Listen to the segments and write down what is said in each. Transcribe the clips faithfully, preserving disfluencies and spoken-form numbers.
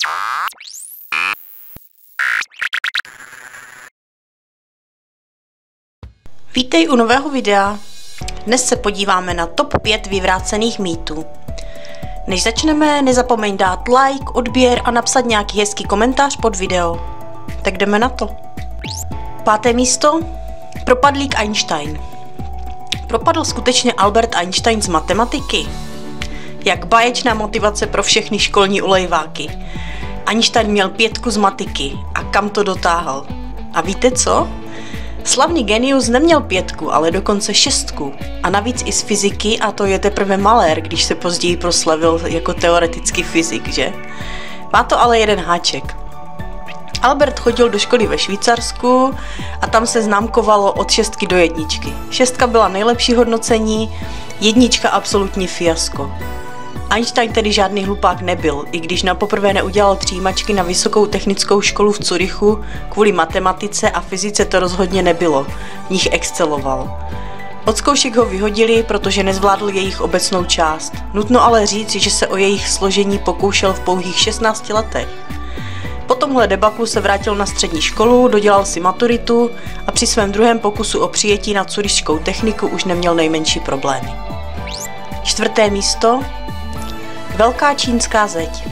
Vítej u nového videa. Dnes se podíváme na top pět vyvrácených mýtů. Než začneme, nezapomeň dát like, odběr a napsat nějaký hezký komentář pod video. Tak jdeme na to. Páté místo. Propadlík Einstein. Propadl skutečně Albert Einstein z matematiky? Jak báječná motivace pro všechny školní olejváky. Einstein měl pětku z matiky a kam to dotáhl? A víte co? Slavný genius neměl pětku, ale dokonce šestku. A navíc i z fyziky, a to je teprve malér, když se později proslavil jako teoretický fyzik, že? Má to ale jeden háček. Albert chodil do školy ve Švýcarsku a tam se známkovalo od šestky do jedničky. Šestka byla nejlepší hodnocení, jednička absolutní fiasko. Einstein tedy žádný hlupák nebyl, i když na poprvé neudělal přijímačky na vysokou technickou školu v Curychu, kvůli matematice a fyzice to rozhodně nebylo, v nich exceloval. Od zkoušek ho vyhodili, protože nezvládl jejich obecnou část. Nutno ale říct, že se o jejich složení pokoušel v pouhých šestnácti letech. Po tomhle debaklu se vrátil na střední školu, dodělal si maturitu a při svém druhém pokusu o přijetí na curyšskou techniku už neměl nejmenší problémy. Čtvrté místo. Velká čínská zeď.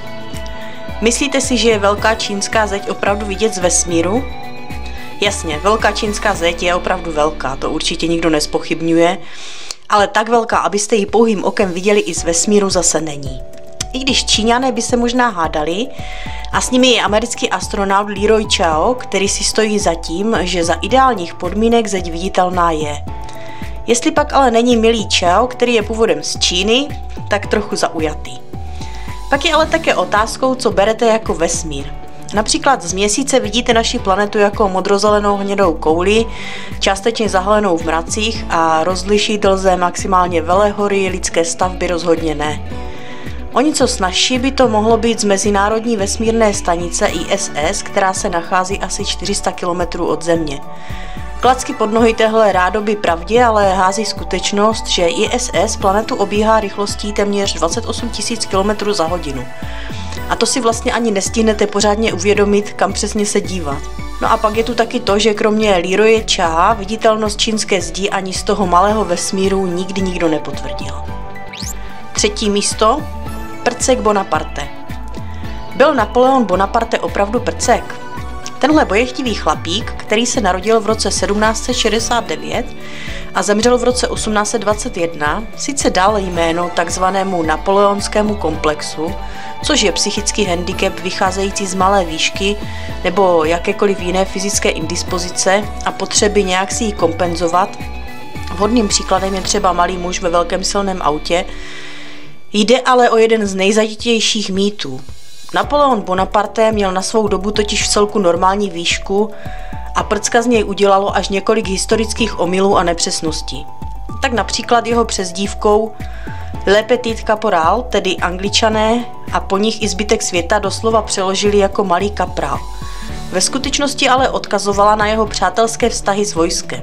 Myslíte si, že je velká čínská zeď opravdu vidět z vesmíru? Jasně, velká čínská zeď je opravdu velká, to určitě nikdo nezpochybňuje, ale tak velká, abyste ji pouhým okem viděli i z vesmíru, zase není. I když Číňané by se možná hádali, a s nimi je americký astronaut Leroy Chiao, který si stojí za tím, že za ideálních podmínek zeď viditelná je. Jestli pak ale není milý Chiao, který je původem z Číny, tak trochu zaujatý. Pak je ale také otázkou, co berete jako vesmír. Například z Měsíce vidíte naši planetu jako modrozelenou hnědou kouli, částečně zahalenou v mracích a rozlišit lze maximálně velehory, lidské stavby rozhodně ne. O něco snazší by to mohlo být z Mezinárodní vesmírné stanice I S S, která se nachází asi čtyři sta kilometrů od Země. Klacky pod nohy téhle rádoby pravdě ale hází skutečnost, že I S S planetu obíhá rychlostí téměř dvacet osm tisíc kilometrů za hodinu. A to si vlastně ani nestihnete pořádně uvědomit, kam přesně se dívat. No a pak je tu taky to, že kromě Leroye Chia viditelnost čínské zdi ani z toho malého vesmíru nikdy nikdo nepotvrdil. Třetí místo. Prcek Bonaparte. Byl Napoleon Bonaparte opravdu prcek? Tenhle bojechtivý chlapík, který se narodil v roce sedmnáct set šedesát devět a zemřel v roce osmnáct set dvacet jedna, sice dal jméno takzvanému napoleonskému komplexu, což je psychický handicap vycházející z malé výšky nebo jakékoliv jiné fyzické indispozice a potřeby nějak si ji kompenzovat. Vhodným příkladem je třeba malý muž ve velkém silném autě. Jde ale o jeden z nejzažitějších mýtů. Napoleon Bonaparte měl na svou dobu totiž v celku normální výšku a prcka z něj udělalo až několik historických omylů a nepřesností. Tak například jeho přezdívkou Le Petit Caporal, tedy Angličané a po nich i zbytek světa doslova přeložili jako malý kaprál. Ve skutečnosti ale odkazovala na jeho přátelské vztahy s vojskem.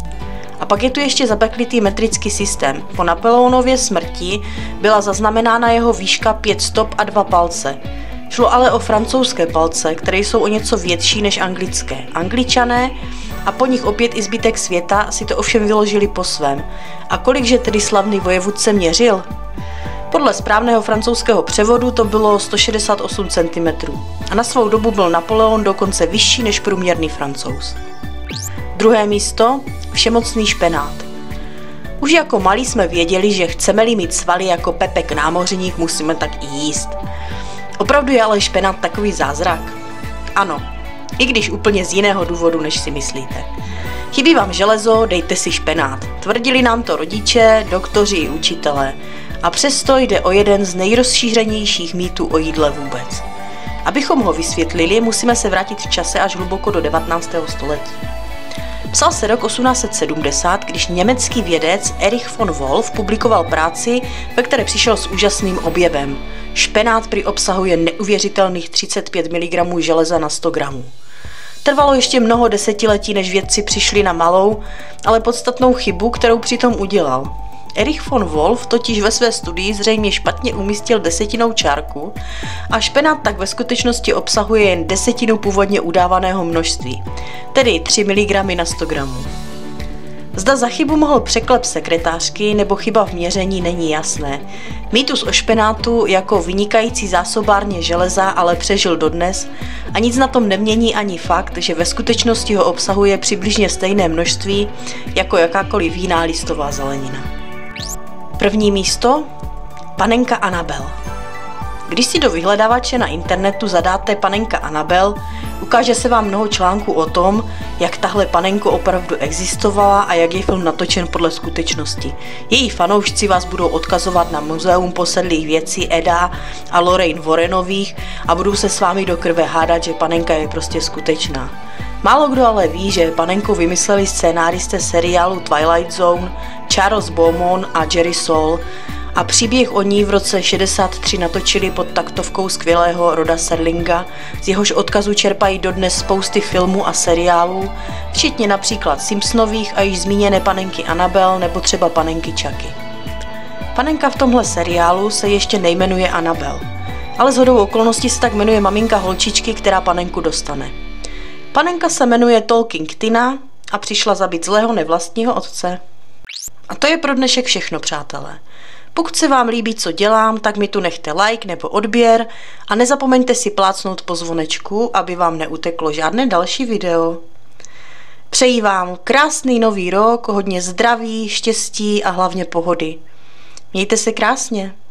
A pak je tu ještě zapeklitý metrický systém. Po Napoleonově smrti byla zaznamenána jeho výška pět stop a dva palce. Šlo ale o francouzské palce, které jsou o něco větší než anglické. Angličané a po nich opět i zbytek světa si to ovšem vyložili po svém. A kolikže tedy slavný vojevůdce měřil? Podle správného francouzského převodu to bylo sto šedesát osm centimetrů. A na svou dobu byl Napoleon dokonce vyšší než průměrný Francouz. Druhé místo. Všemocný špenát. Už jako malí jsme věděli, že chceme-li mít svaly jako Pepek námořník, musíme tak i jíst. Opravdu je ale špenát takový zázrak? Ano, i když úplně z jiného důvodu, než si myslíte. Chybí vám železo, dejte si špenát. Tvrdili nám to rodiče, doktoři i učitelé. A přesto jde o jeden z nejrozšířenějších mýtů o jídle vůbec. Abychom ho vysvětlili, musíme se vrátit v čase až hluboko do devatenáctého století. Psal se rok osmnáct set sedmdesát, když německý vědec Erich von Wolf publikoval práci, ve které přišel s úžasným objevem. Špenát prý obsahuje neuvěřitelných třicet pět miligramů železa na sto gramů. Trvalo ještě mnoho desetiletí, než vědci přišli na malou, ale podstatnou chybu, kterou přitom udělal. Erich von Wolf totiž ve své studii zřejmě špatně umístil desetinou čárku a špenát tak ve skutečnosti obsahuje jen desetinu původně udávaného množství, tedy tři miligramy na sto gramů. Zda za chybu mohl překlep sekretářky nebo chyba v měření není jasné. Mýtus o špenátu jako vynikající zásobárně železa ale přežil dodnes a nic na tom nemění ani fakt, že ve skutečnosti ho obsahuje přibližně stejné množství jako jakákoliv jiná listová zelenina. První místo – panenka Anabel. Když si do vyhledávače na internetu zadáte panenka Anabel, ukáže se vám mnoho článků o tom, jak tahle panenko opravdu existovala a jak je film natočen podle skutečnosti. Její fanoušci vás budou odkazovat na muzeum posedlých věcí Eda a Lorraine Warrenových a budou se s vámi do krve hádat, že panenka je prostě skutečná. Málo kdo ale ví, že panenku vymysleli scénáristé seriálu Twilight Zone Charles Beaumont a Jerry Saul a příběh o ní v roce šedesát tři natočili pod taktovkou skvělého Roda Serlinga, z jehož odkazu čerpají dodnes spousty filmů a seriálů, včetně například Simpsonových a již zmíněné panenky Anabel nebo třeba panenky Chucky. Panenka v tomhle seriálu se ještě nejmenuje Anabel, ale shodou okolností se tak jmenuje maminka holčičky, která panenku dostane. Panenka se jmenuje Talking Tina a přišla zabít zlého nevlastního otce. A to je pro dnešek všechno, přátelé. Pokud se vám líbí, co dělám, tak mi tu nechte like nebo odběr a nezapomeňte si plácnout po zvonečku, aby vám neuteklo žádné další video. Přeji vám krásný nový rok, hodně zdraví, štěstí a hlavně pohody. Mějte se krásně.